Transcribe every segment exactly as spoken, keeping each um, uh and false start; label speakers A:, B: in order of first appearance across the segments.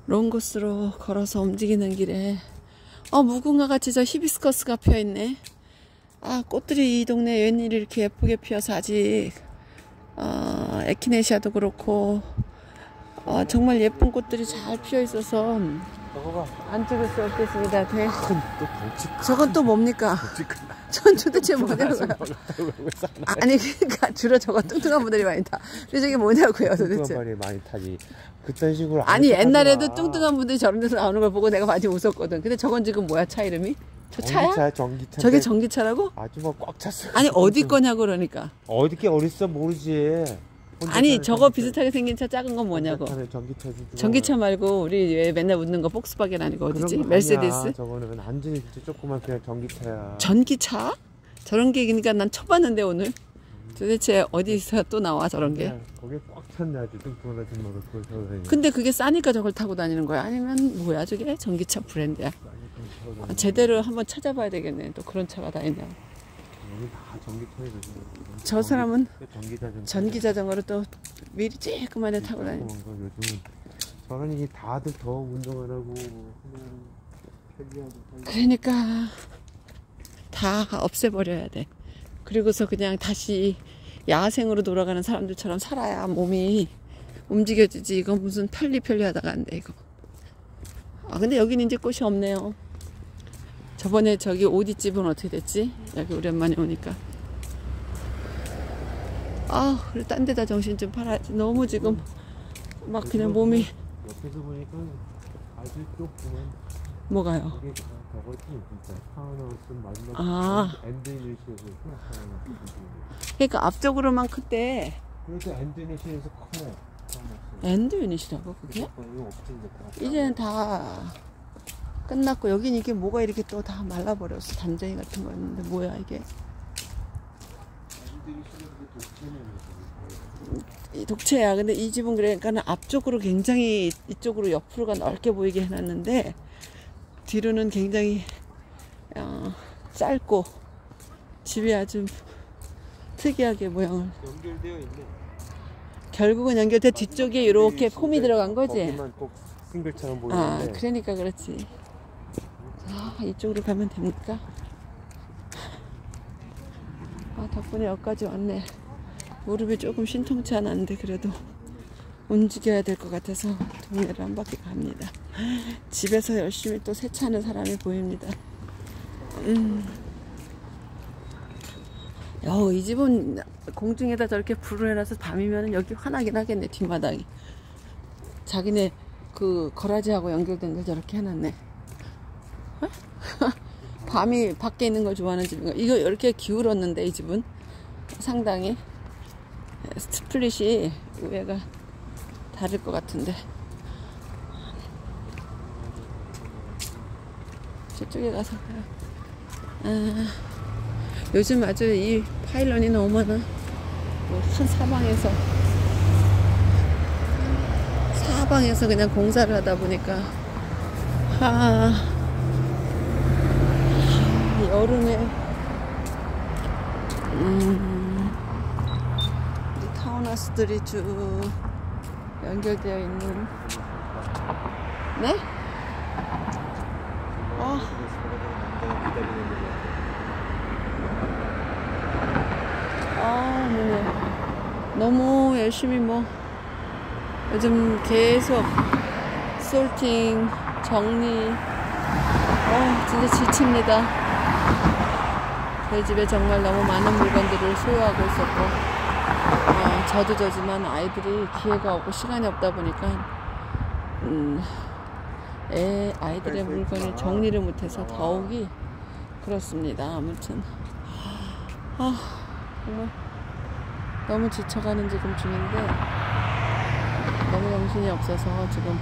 A: 롱코스로 걸어서 움직이는 길에 어 무궁화같이 저 히비스커스가 피어있네. 아 꽃들이 이 동네에 웬일이 이렇게 예쁘게 피어서 아직 어, 에키네시아도 그렇고 어, 정말 예쁜 꽃들이 잘 피어있어서 안 찍을 수 없겠습니다. 대... 저건 또 뭡니까? 전 도대체 뭐냐고요? 아니 그러니까 주로 저거 뚱뚱한 분들이 많이 타. 근데 저게 뭐냐고요 도대체?
B: 뚱뚱한 분들이 많이 타지. 그딴 식으로
A: 아니 옛날에도 뚱뚱한 분들이 저런 데서 나오는 걸 보고 내가 많이 웃었거든. 근데 저건 지금 뭐야 차 이름이? 저 차야?
B: 전기차, 전기차.
A: 저게 전기차라고?
B: 아주 뭐 꽉 찼어.
A: 아니 어디 거냐고 그러니까.
B: 어디 게 어딨어 모르지.
A: 아니 저거 비슷하게 생긴 차 작은 건 뭐냐고.
B: 전기차지.
A: 전기차 말고 우리 왜 맨날 웃는 거 폭스바겐 아니고 어디지? 메르세데스?
B: 저거는 완전히 진짜 조그만 그냥 전기차야.
A: 전기차? 저런 게 그러니까 난 쳐봤는데 오늘. 도대체 어디서 또 나와 저런 게?
B: 거기 꽉 찼네 아주 뚱뚱한 아줌마가 그걸 타고 다니는.
A: 근데 그게 싸니까 저걸 타고 다니는 거야? 아니면 뭐야 저게? 전기차 브랜드야? 아, 제대로 한번 찾아봐야 되겠네. 또 그런 차가 다 있냐?
B: 여기 다 전기차에
A: 저 사람은
B: 전기자전거.
A: 전기자전거를 또 미리 쬐끔만에 타고 다니는.
B: 요즘은 사람이 다들 더 운동 안 하고
A: 그러니까 다 없애버려야 돼. 그리고서 그냥 다시 야생으로 돌아가는 사람들처럼 살아야 몸이 움직여지지. 이거 무슨 편리 편리 하다가 안 돼 이거. 아 근데 여기는 이제 꽃이 없네요. 저번에 저기 오디집은 어떻게 됐지? 여기 오랜만에 오니까. 아, 그래 딴 데다 정신 좀 팔아야지. 너무 지금 막 그냥 몸이.
B: 옆에서 보니까 아주 좁구만.
A: 뭐가요?
B: 이게 저거지 진짜 타운하우스 마지막
A: 아.
B: 엔드니시에서
A: 그러니까 앞쪽으로만 클때.
B: 그래서 엔드니시에서 커요.
A: 엔드 유닛이라고 그게? 이제는 다 끝났고 여긴 이게 뭐가 이렇게 또 다 말라버렸어. 담쟁이 같은 거였는데 뭐야 이게? 이 독채야. 근데 이 집은 그러니까는 앞쪽으로 굉장히 이쪽으로 옆으로가 넓게 보이게 해놨는데 뒤로는 굉장히 어, 짧고 집이 아주 특이하게 모양을.
B: 연결되어 있네.
A: 결국은 연결돼 뒤쪽에 이렇게 폼이 들어간 거지.
B: 거기만 꼭 싱글처럼 보이는데.
A: 아, 그러니까 그렇지. 아, 이쪽으로 가면 됩니까? 아, 덕분에 여기까지 왔네. 무릎이 조금 신통치 않았는데 그래도 움직여야 될 것 같아서 동네를 한 바퀴 갑니다. 집에서 열심히 또 세차하는 사람이 보입니다. 음. 여, 이 집은 공중에다 저렇게 불을 해놔서 밤이면 여기 환하긴 하겠네. 뒷마당이 자기네 그 거라지하고 연결된 걸 저렇게 해놨네. 밤이 밖에 있는 걸 좋아하는 집인가. 이거 이렇게 기울었는데 이 집은 상당히 스플릿이 위에가 다를 것 같은데. 저쪽에 가서 아, 요즘 아주 이 파일런이 너무 많아. 뭐 한 사방에서 사방에서 그냥 공사를 하다 보니까 아, 여름에 음, 이 타운하우스들이 쭉 연결되어 있는. 네? 아, 아, 네. 너무 열심히 뭐 요즘 계속 솔팅, 정리. 아, 진짜 지칩니다. 저희 집에 정말 너무 많은 물건들을 소유하고 있었고, 어, 저도 저지만 아이들이 기회가 없고 시간이 없다 보니까 음, 애, 아이들의 물건을 정리를 못해서 더욱이 그렇습니다. 아무튼 아, 정말 너무 지쳐가는 지금 중인데 너무 정신이 없어서 지금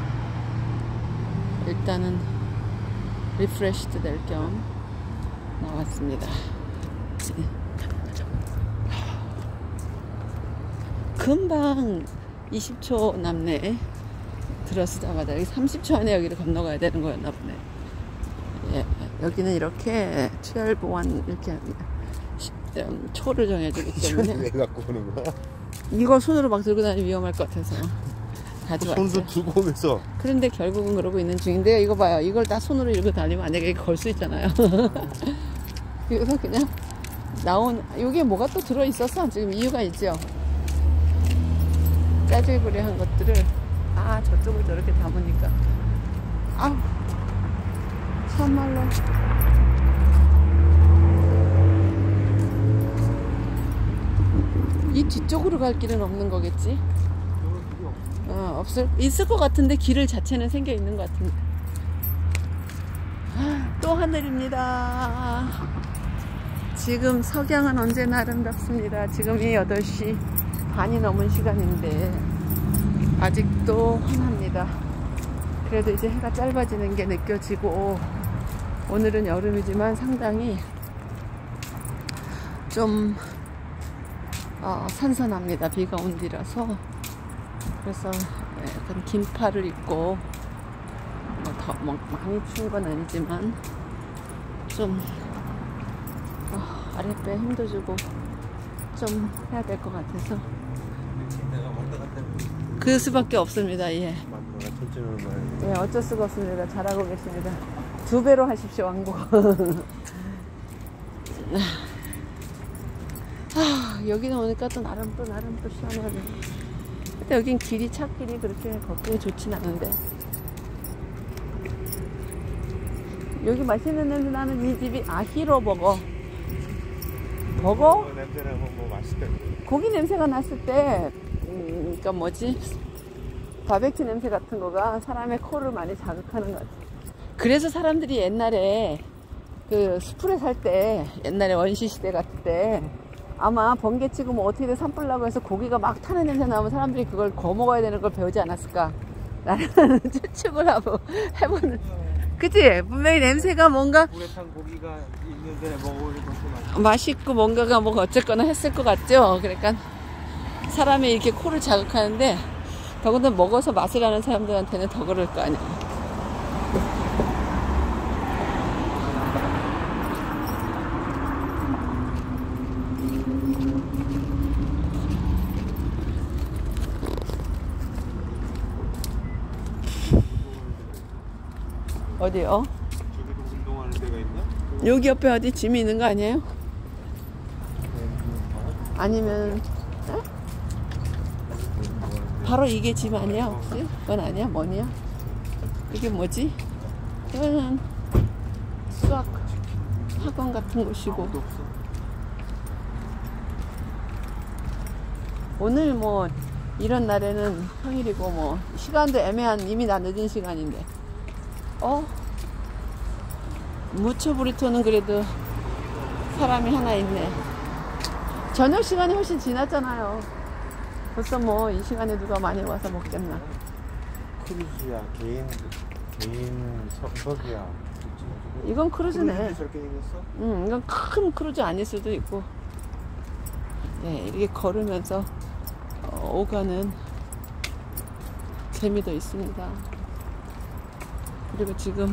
A: 일단은 리프레시드 될 겸 나왔습니다. 금방 이십 초 남네. 들어서자마자 여기 삼십 초 안에 여기를 건너가야 되는 거였나 보네. 예, 여기는 이렇게 추열 보안 이렇게 초를 정해주기 때문에.
B: 왜 갖고 오는 거야?
A: 이거 손으로 막 들고 다니면 위험할 것 같아서 가져왔죠.
B: 손도 두고 오면서.
A: 그런데 결국은 그러고 있는 중인데요. 이거 봐요. 이걸 다 손으로 이렇게 달리면 안 되게 걸 수 있잖아요. 그래서 그냥 나온, 여기에 뭐가 또 들어있어서 지금 이유가 있죠. 짜질구리 한 것들을, 아, 저쪽을 저렇게 담으니까. 아우, 참말로. 이 뒤쪽으로 갈 길은 없는 거겠지? 어, 없을, 있을 것 같은데 길을 자체는 생겨 있는 것 같은데. 또 하늘입니다. 지금 석양은 언제나 아름답습니다. 지금이 여덟 시 반이 넘은 시간인데 아직도 환합니다. 그래도 이제 해가 짧아지는 게 느껴지고, 오늘은 여름이지만 상당히 좀 어, 선선합니다. 비가 온 뒤라서. 그래서 약간 긴팔을 입고, 뭐 더 뭐 많이 추운 건 아니지만 좀 어, 아랫배에 힘도 주고 좀 해야 될 것 같아서 그 수밖에 없습니다. 예. 예, 어쩔 수가 없습니다. 잘하고 계십니다. 두 배로 하십시오, 왕복. 아, 여기는 오니까 또 나름 또 나름 또 시원하네. 근데 여긴 길이, 차길이 그렇게 걷기 좋진 않은데. 여기 맛있는 냄새 나는 이 집이 아히로 버거. 버거?
B: 냄새는 뭐 맛있대.
A: 고기 냄새가 났을 때, 음, 그러니까 뭐지? 바베큐 냄새 같은 거가 사람의 코를 많이 자극하는 것 같아. 그래서 사람들이 옛날에 그 수풀에 살 때, 옛날에 원시 시대 같을 때 아마 번개치고 뭐 어떻게든 산불나고 해서 고기가 막 타는 냄새 나면 사람들이 그걸 구워 먹어야 되는 걸 배우지 않았을까? 라는 추측을 하고 해보는. 그치? 분명히 냄새가 뭔가
B: 물에 탄 고기가 있는데 먹으면 더
A: 맛있고 뭔가가 뭐 어쨌거나 했을 것 같죠? 그러니까 사람이 이렇게 코를 자극하는데, 더군다나 먹어서 맛을 아는 사람들한테는 더 그럴 거 아니야. 어디요?
B: 저기도 운동하는 데가 있나?
A: 여기 옆에 어디 짐이 있는 거 아니에요? 아니면 어? 바로 이게 짐 아니야 혹시? 그건 아니야? 뭐냐? 이게 뭐지? 이거는 수학 학원 같은 곳이고. 오늘 뭐 이런 날에는 평일이고 뭐 시간도 애매한, 이미 나 늦은 시간인데. 어? 무초브리토는 그래도 사람이 하나 있네. 저녁 시간이 훨씬 지났잖아요. 벌써 뭐 이 시간에 누가 많이 와서 먹겠나.
B: 크루즈야, 개인 개인 석석이야.
A: 이건 크루즈네.
B: 크루즈 저렇게 생겼어?
A: 응, 이건 큰 크루즈 아닐 수도 있고. 네, 이렇게 걸으면서 어, 오가는 재미도 있습니다. 그리고 지금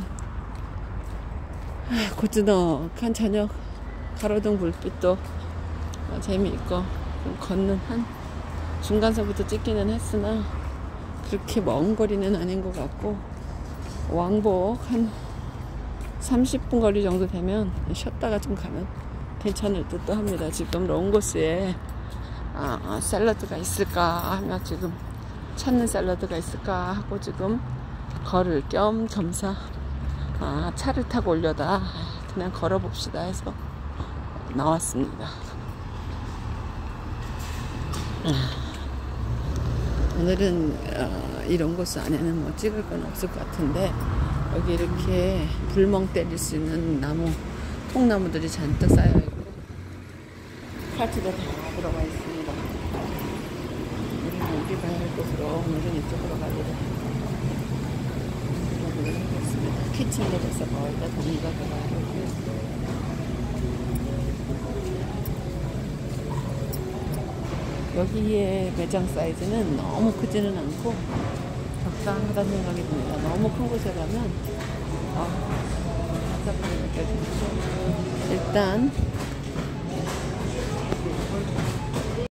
A: 고즈넉한 저녁 가로등 불빛도 어, 재미있고, 좀 걷는 한 중간선부터 찍기는 했으나 그렇게 먼 거리는 아닌 것 같고, 왕복 한 삼십 분 거리 정도 되면 쉬었다가 좀 가면 괜찮을 듯도 합니다. 지금 롱코스에 아, 샐러드가 있을까 하며 지금 찾는 샐러드가 있을까 하고 지금 걸을 겸 겸사 아, 차를 타고 오려다 그냥 걸어봅시다 해서 나왔습니다. 오늘은 어, 이 롱코스 안에는 뭐 찍을 건 없을 것 같은데, 여기 이렇게 불멍 때릴 수 있는 나무, 통나무들이 잔뜩 쌓여있고 카트도 다 들어가 있습니다. 우리는 어디 가야 할 곳으로 오늘은 이쪽으로 가기로 하겠습니다. 키친도 벌써 거의 다 정리가 돼가지고 여기의 매장 사이즈는 너무 크지는 않고 적당하다는 생각이 듭니다. 너무 큰 곳에 가면 어, 답답하게 느껴지죠. 일단